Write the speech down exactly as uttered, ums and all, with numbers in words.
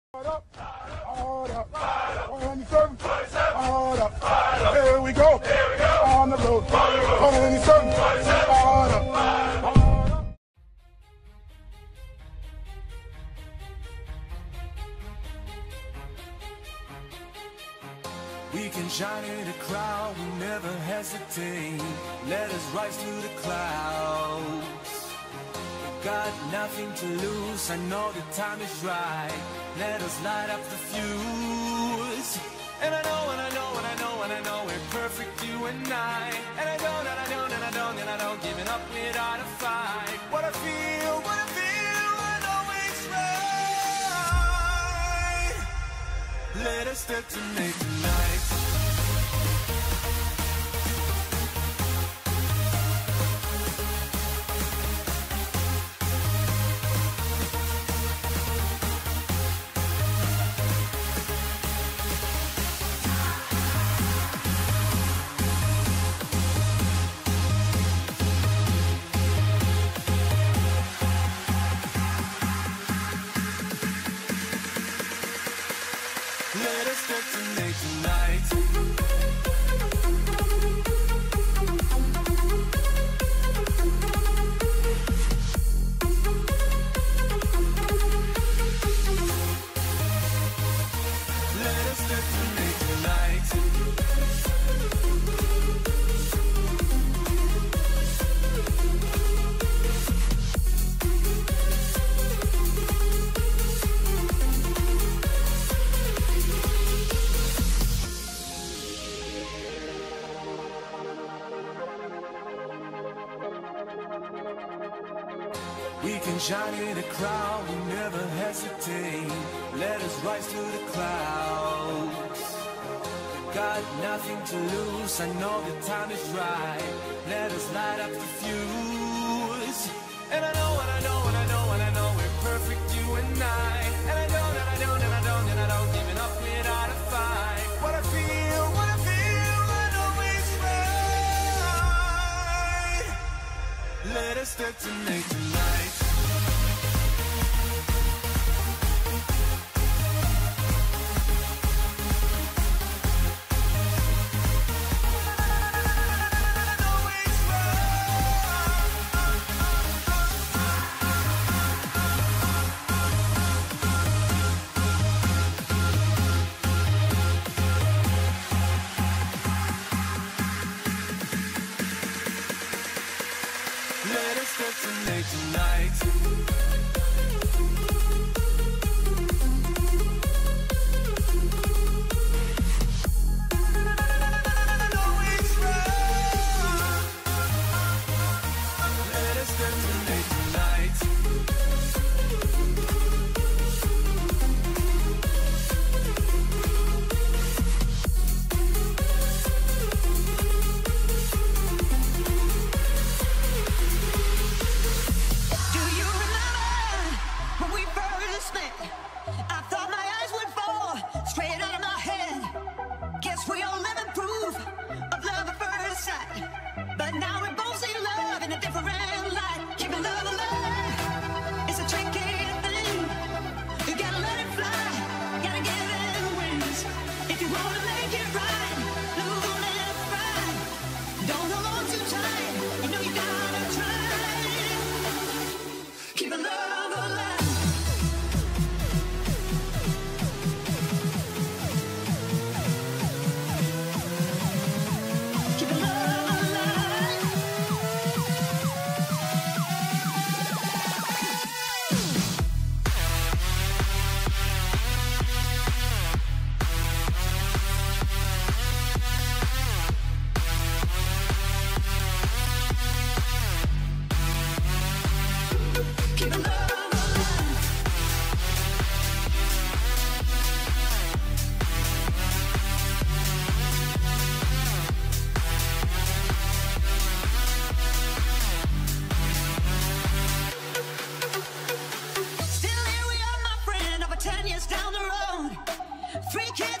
Up, hard up, one ninety-seven, hard up, here we go, on the road, one ninety-seven, hard up, hard up. We can shine in the crowd, we never hesitate. Let us rise to the clouds. Got nothing to lose, I know the time is right. Let us light up the fuse. And I know, and I know, and I know, and I know we're perfect, you and I. And I don't, and I don't, and I don't, and I don't giving up without a fight. What I feel, what I feel, I know it's right. Let us detonate tonight. Let us detonate tonight. Let us detonate tonight. We can shine in the crowd, we never hesitate. Let us rise to the clouds. Got nothing to lose, I know the time is right. Let us light up the fuse. And I know, and I know, and I know, and I know we're perfect, you and I. And I don't, and I don't, and I don't, and I don't giving up without a fight. What I feel, what I feel, I know it's right. Let us detonate tonight. Let us detonate tonight. I thought my eyes would fall straight out of my head. Guess we all living proof of love at first sight. But now we both see love in a different light. Keeping love alive, it's a tricky thing. You gotta let it fly, gotta give it wings. If you wanna make it right, don't let it fly. Don't hold on too tight, you know you gotta try. Keeping love alive. Ten years down the road, three kids.